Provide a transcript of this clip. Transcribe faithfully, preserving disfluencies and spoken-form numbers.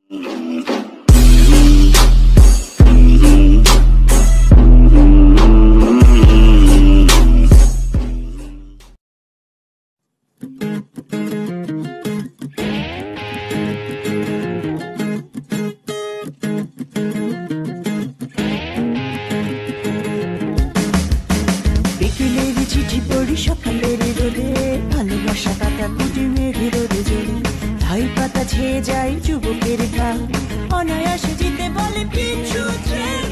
সকালের রোদে ভালোবাসা কাটা কুটি মেঘের রোদে জোরে ধাই পাতা ছেয়ে যায় যুবকের ঘা অনায়াসে জিতে বলে পিছু